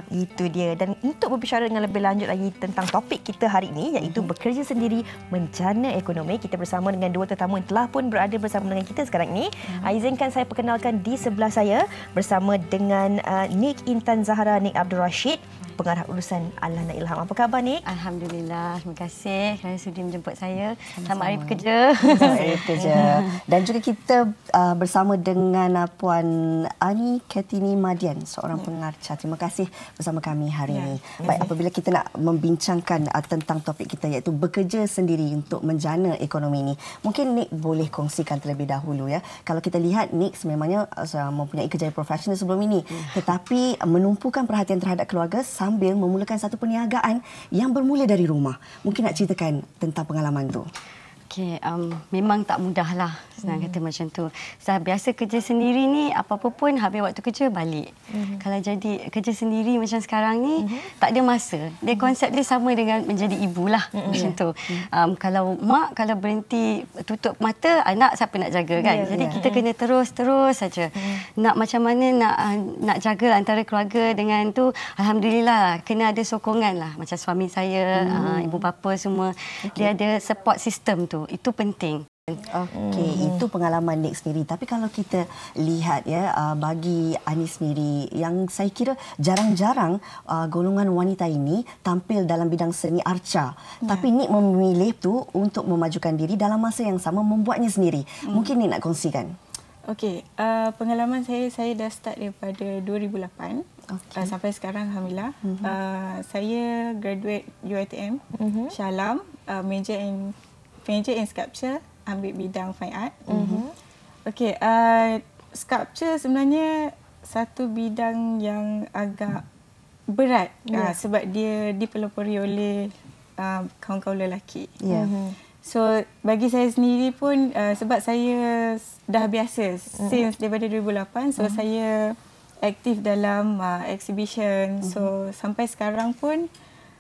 Itu dia. Dan untuk berbicara dengan lebih lanjut lagi tentang topik kita hari ini, iaitu bekerja sendiri menjana ekonomi, kita bersama dengan dua tetamu yang telah pun berada bersama dengan kita sekarang ini. Izinkan saya perkenalkan di sebelah saya bersama dengan Nik Intan Zahara, Nik Abdul Rashid, pengarah urusan Alana Ilham. Apa khabar, Nik? Alhamdulillah. Terima kasih kerana sudi menjemput saya. Selamat hari bekerja. Selamat hari bekerja. Dan juga kita bersama dengan Puan Anniketyni Madian, seorang pengarca. Terima kasih bersama kami hari ini. Baik, apabila kita nak membincangkan tentang topik kita, iaitu bekerja sendiri untuk menjana ekonomi ini, mungkin Nik boleh kongsikan terlebih dahulu ya. Kalau kita lihat, Nik sememangnya mempunyai kerjaya profesional sebelum ini, tetapi menumpukan perhatian terhadap keluarga sambil memulakan satu perniagaan yang bermula dari rumah. Mungkin nak ceritakan tentang pengalaman tu. Okey, memang tak mudah lah, senang kata macam tu. Biasa kerja sendiri ni, apa-apa pun habis waktu kerja balik. Kalau jadi kerja sendiri macam sekarang ni, tak ada masa. Dia konsep dia sama dengan menjadi ibu lah, macam tu. Kalau mak, kalau berhenti tutup mata, anak siapa nak jaga kan? Jadi kita kena terus saja. Nak macam mana nak jaga antara keluarga dengan tu, Alhamdulillah kena ada sokongan lah. Macam suami saya, ibu bapa semua, dia ada support system tu. Itu penting. Okey, itu pengalaman Nik sendiri. Tapi kalau kita lihat ya, bagi Ani sendiri, yang saya kira jarang-jarang golongan wanita ini tampil dalam bidang seni arca. Tapi Nik memilih tu untuk memajukan diri, dalam masa yang sama membuatnya sendiri. Mungkin Nik nak kongsikan. Okey, pengalaman saya dah start daripada 2008. Sampai sekarang Alhamdulillah. Saya graduate UiTM, Shah Alam, major in sculpture, ambil bidang fine art. Okey, sculpture sebenarnya satu bidang yang agak berat sebab dia dipelopori oleh kawan-kawan lelaki. So bagi saya sendiri pun sebab saya dah biasa since daripada 2008, so saya aktif dalam exhibition. So sampai sekarang pun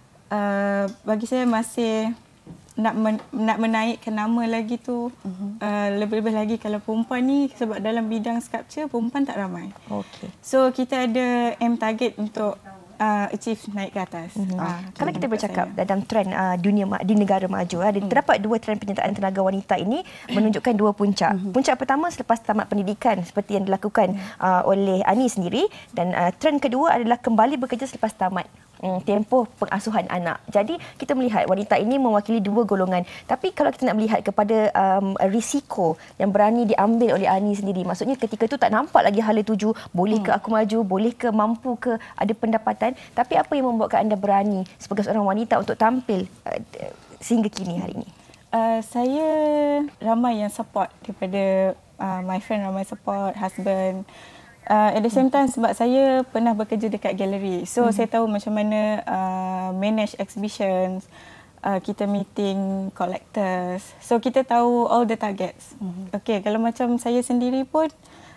bagi saya masih nak menaikkan nama lagi tu, lebih-lebih lagi kalau perempuan ni, sebab dalam bidang sculpture perempuan tak ramai. So kita ada aim target untuk achieve naik ke atas. Kalau kita bercakap dalam trend dunia di negara maju, terdapat dua trend penyertaan tenaga wanita ini menunjukkan dua puncak. Puncak pertama selepas tamat pendidikan seperti yang dilakukan oleh Ani sendiri, dan trend kedua adalah kembali bekerja selepas tamat tempoh pengasuhan anak. Jadi kita melihat wanita ini mewakili dua golongan. Tapi kalau kita nak melihat kepada risiko yang berani diambil oleh Ani sendiri, maksudnya ketika itu tak nampak lagi hala tuju, boleh ke aku maju, boleh ke mampu ke ada pendapatan, tapi apa yang membuatkan anda berani sebagai seorang wanita untuk tampil sehingga kini hari ini? Saya ramai yang support daripada my friend, ramai support, husband. At the same time, sebab saya pernah bekerja dekat galeri, so saya tahu macam mana manage exhibitions, kita meeting collectors, so kita tahu all the targets. Okey, kalau macam saya sendiri pun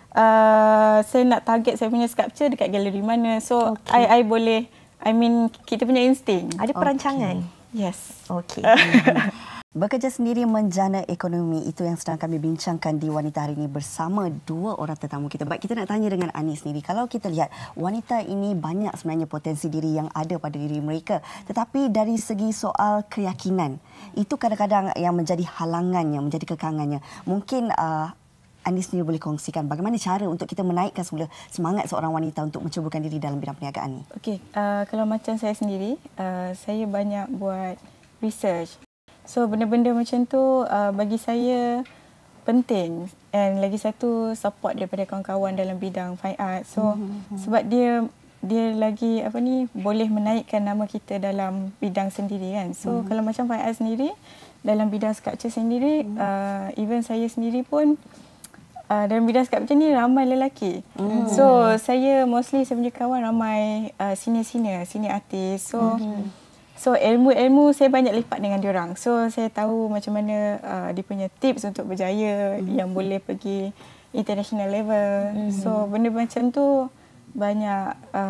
saya nak target saya punya sculpture dekat galeri mana, so I boleh, kita punya insting. Ada perancangan. Yes. Okey. Bekerja sendiri menjana ekonomi, itu yang sedang kami bincangkan di Wanita hari ini bersama dua orang tetamu kita. Baik, kita nak tanya dengan Ani sendiri. Kalau kita lihat, wanita ini banyak sebenarnya potensi diri yang ada pada diri mereka. Tetapi dari segi soal keyakinan, itu kadang-kadang yang menjadi halangannya, menjadi kekangannya. Mungkin Ani sendiri boleh kongsikan bagaimana cara untuk kita menaikkan semula semangat seorang wanita untuk mencubakan diri dalam bidang perniagaan ini. Okey, kalau macam saya sendiri, saya banyak buat research. So benda-benda macam tu bagi saya penting, and lagi satu support daripada kawan-kawan dalam bidang fine art. So sebab dia lagi boleh menaikkan nama kita dalam bidang sendiri kan. So kalau macam fine art sendiri, dalam bidang sculpture sendiri, even saya sendiri pun dalam bidang sculpture ni ramai lelaki. So saya punya kawan ramai senior artis. So ilmu saya banyak lipat dengan diorang. So saya tahu macam mana dia punya tips untuk berjaya yang boleh pergi international level. So benda macam tu banyak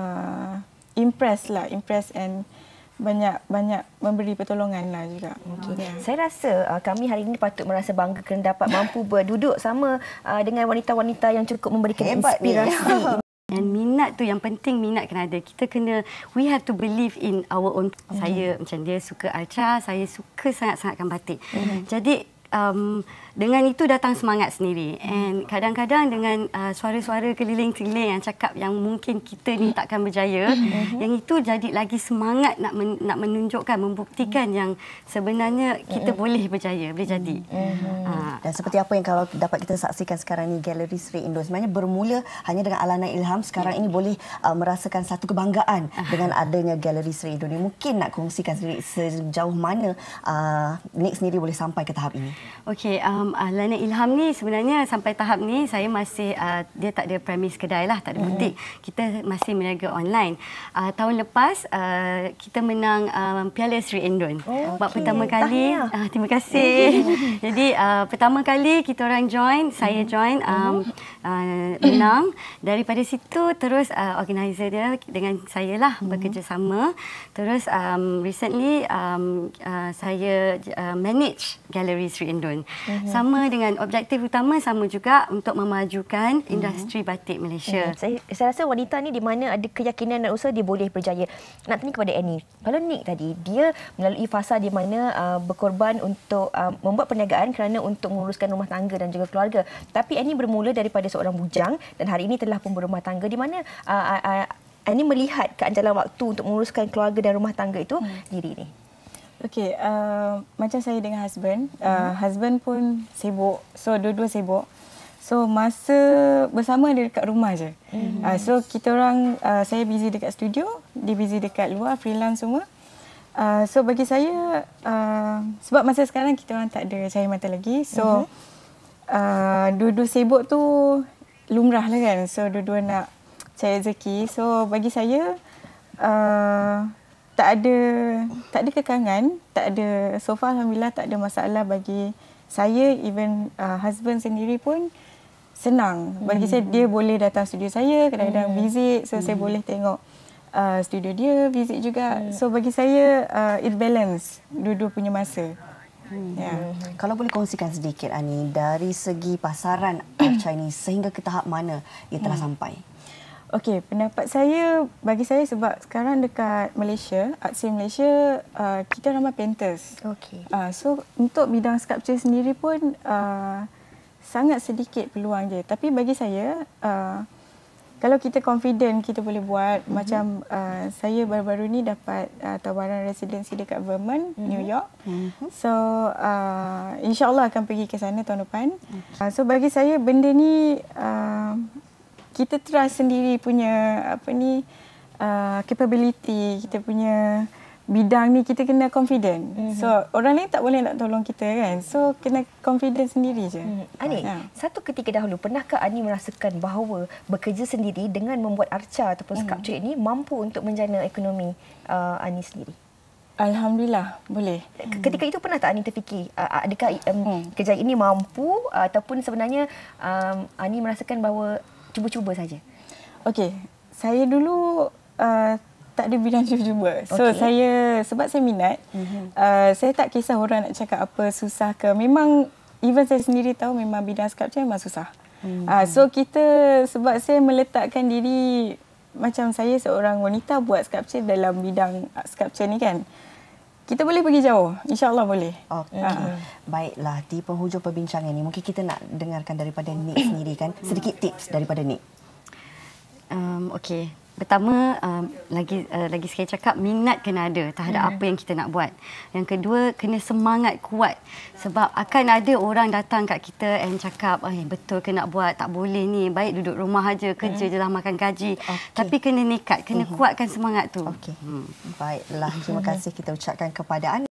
impress and banyak memberi pertolongan lah juga. Saya rasa kami hari ini patut merasa bangga kerana dapat mampu berduduk sama dengan wanita-wanita yang cukup memberikan inspirasi. And minat tu yang penting, minat kena ada. Kita kena, we have to believe in our own. Saya macam dia suka arca, saya suka sangat-sangatkan batik. Jadi dengan itu datang semangat sendiri. And kadang-kadang dengan suara-suara keliling-keliling yang cakap yang mungkin kita ni takkan berjaya, yang itu jadi lagi semangat nak menunjukkan, membuktikan yang sebenarnya kita boleh berjaya, boleh jadi. Dan seperti apa yang kalau dapat kita saksikan sekarang ni, Galeri Sri Indo sebenarnya bermula hanya dengan alana ilham. Sekarang ini boleh merasakan satu kebanggaan dengan adanya Galeri Sri Indo ni. Mungkin nak kongsikan sejauh mana Nik sendiri boleh sampai ke tahap ini? Okey, alana ilham ni sebenarnya sampai tahap ni saya masih dia tak ada premis kedai lah, tak ada butik. Kita masih meniaga online. Tahun lepas kita menang Piala Sri Indon. Buat pertama kali. Terima kasih. Jadi pertama kali kita orang join, saya join menang. Daripada situ terus organizer dia dengan saya lah bekerjasama. Terus recently saya manage Galeri Sri Indon. Sama dengan objektif utama sama juga untuk memajukan industri batik Malaysia. Saya rasa wanita ni di mana ada keyakinan dan usaha dia boleh berjaya. Nak tanya kepada Annie, kalau Nik tadi dia melalui fasa di mana berkorban untuk membuat perniagaan kerana untuk menguruskan rumah tangga dan juga keluarga. Tapi Annie bermula daripada seorang bujang dan hari ini telah pun berumah tangga, di mana Annie melihat keanjalan waktu untuk menguruskan keluarga dan rumah tangga itu diri ni. Okey, macam saya dengan husband, husband pun sibuk. So, dua-dua sibuk. So, masa bersama dia dekat rumah je. So, kita orang, saya busy dekat studio, dia busy dekat luar, freelance semua. So, bagi saya, sebab masa sekarang kita orang tak ada cahaya mata lagi. So, dua-dua sibuk tu lumrah lah kan. So, dua-dua nak cari rezeki. So, bagi saya, tak ada kekangan, tak ada, so far alhamdulillah tak ada masalah bagi saya. Even husband sendiri pun senang. Bagi saya, dia boleh datang studio saya, kadang-kadang visit, so saya boleh tengok studio dia, visit juga. So bagi saya it balance dua-dua punya masa. Kalau boleh kongsikan sedikit Ani, dari segi pasaran arca ini sehingga ke tahap mana ia telah sampai? Okey, pendapat saya, bagi saya sebab sekarang dekat Malaysia, art scene Malaysia, kita ramai painters. Okey. So, untuk bidang sculpture sendiri pun sangat sedikit peluang je. Tapi bagi saya, kalau kita confident kita boleh buat, macam saya baru-baru ni dapat tawaran residency dekat Vermont, New York. So, insyaAllah akan pergi ke sana tahun depan. So, bagi saya benda ni kita trust sendiri punya capability, kita punya bidang ni kita kena confident. So orang lain tak boleh nak tolong kita kan. So kena confident sendiri je. Ani, satu ketika dahulu pernahkah Ani merasakan bahawa bekerja sendiri dengan membuat arca ataupun sculpture ini mampu untuk menjana ekonomi Ani sendiri? Alhamdulillah, boleh. Ketika itu pernah tak Ani terfikir adakah kerja ini mampu ataupun sebenarnya Ani merasakan bahawa cuba-cuba saja? Okey, saya dulu tak ada bidang cuba-cuba. So sebab saya minat, saya tak kisah orang nak cakap apa susah ke. Memang even saya sendiri tahu memang bidang sculpture memang susah. So sebab saya meletakkan diri macam saya seorang wanita buat sculpture dalam bidang sculpture ni kan. Kita boleh pergi jauh. InsyaAllah boleh. Baiklah, di penghujung perbincangan ini mungkin kita nak dengarkan daripada Nik sendiri kan. Sedikit tips daripada Nik. Okey. Pertama, lagi sekali cakap, minat kena ada terhadap apa yang kita nak buat. Yang kedua, kena semangat kuat. Sebab akan ada orang datang kat kita and cakap, betul ke nak buat, tak boleh ni, baik duduk rumah aja, kerja je lah, makan gaji. Tapi kena nekat, kena kuatkan semangat tu. Baiklah, terima kasih kita ucapkan kepada Ani.